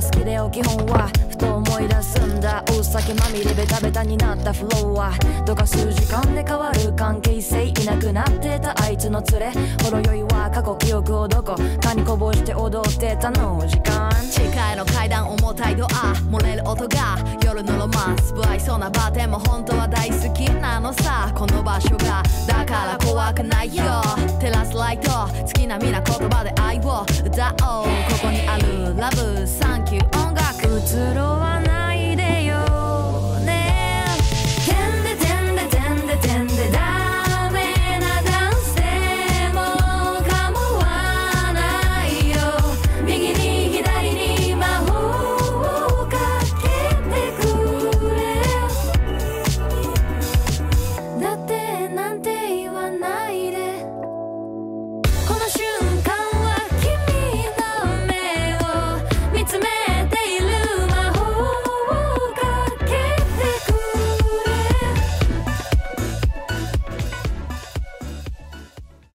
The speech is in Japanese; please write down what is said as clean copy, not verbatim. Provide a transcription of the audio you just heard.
好きだよ基本はふと思い出すんだ。お酒まみれベタベタになったフロアとか数時間で変わる関係性。いなくなってたあいつの連れほろ酔いは過去記憶をどこかにこぼして踊ってたの時間。 地下への階段重たいドア漏れる音が夜のロマンス。不愛想なバーテンも本当は大好きなのさこの場所が。だから怖くないよ照らすライト月並みな言葉で愛を歌おう。ここにあるラブさ